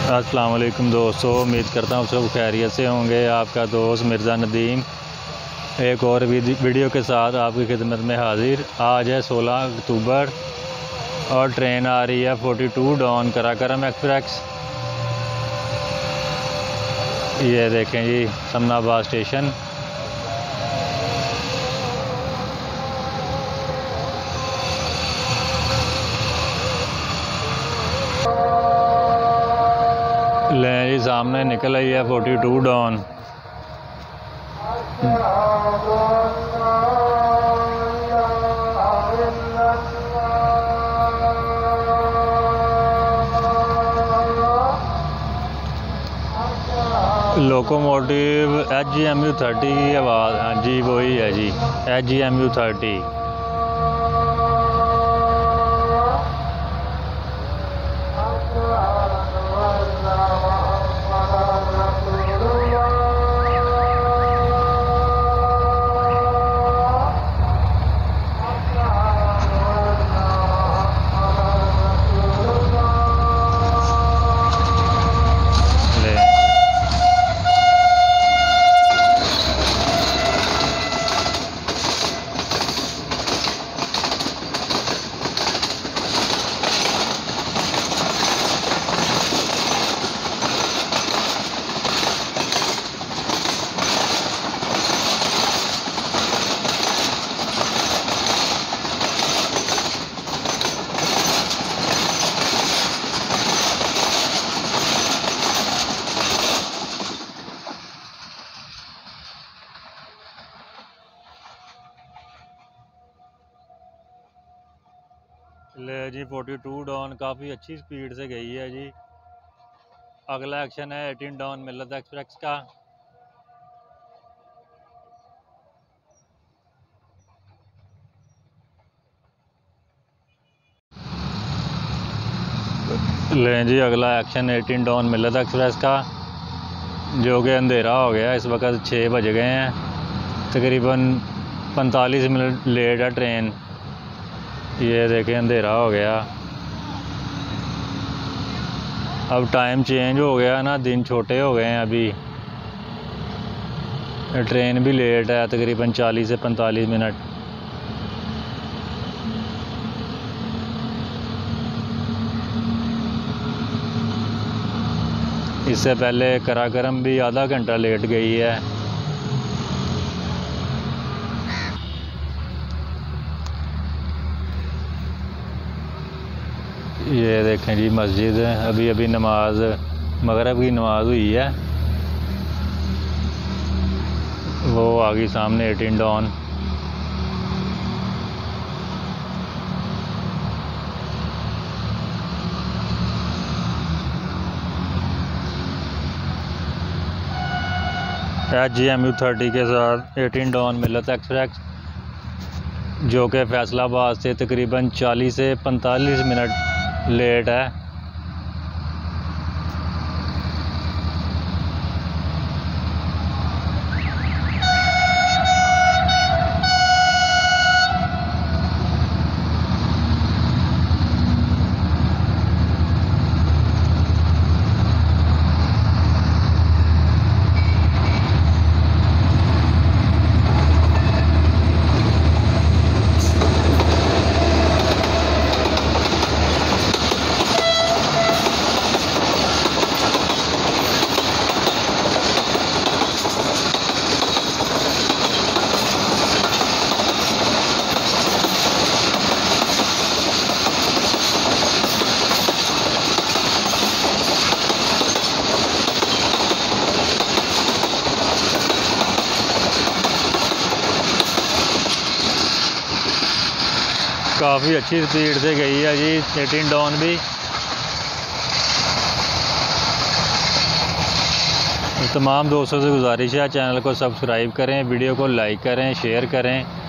अस्सलाम वालेकुम दोस्तों, उम्मीद करता हूँ सब खैरियत से होंगे। आपका दोस्त मिर्ज़ा नदीम एक और वीडियो के साथ आपकी खिदमत में हाजिर। आज है 16 अक्टूबर और ट्रेन आ रही है 42 डॉन कराकरम एक्सप्रेस। ये देखें जी, समनाबाद स्टेशन। ले जी, सामने निकल आई है 42 डॉन। लोकोमोटिव HGMU 30 की आवाज़। हाँ जी, वही है जी, HGMU 30। ले जी, 42 डॉन काफ़ी अच्छी स्पीड से गई है जी। अगला एक्शन है 18 डॉन मिल्लत एक्सप्रेस का। ले जी, अगला एक्शन 18 डॉन मिल्लत एक्सप्रेस का, जो कि अंधेरा हो गया। इस वक्त 6 बज गए हैं, तकरीबन 45 मिनट लेट है ट्रेन। ये देखें, अंधेरा हो गया। अब टाइम चेंज हो गया ना, दिन छोटे हो गए हैं। अभी ट्रेन भी लेट है, तकरीबन 40 से 45 मिनट। इससे पहले कराकरम भी आधा घंटा लेट गई है। ये देखें जी, मस्जिद अभी अभी नमाज मगरिब की नमाज हुई है। वो आ गई सामने 18 डॉन। HGMU 30 के साथ 18 डॉन मिल्लत एक्सप्रेस, जो कि फैसलाबाद से तकरीबन 40 से 45 मिनट लेट है। काफ़ी अच्छी स्पीड से गई है जी 18 डॉन भी। तमाम दोस्तों से गुजारिश है, चैनल को सब्सक्राइब करें, वीडियो को लाइक करें, शेयर करें।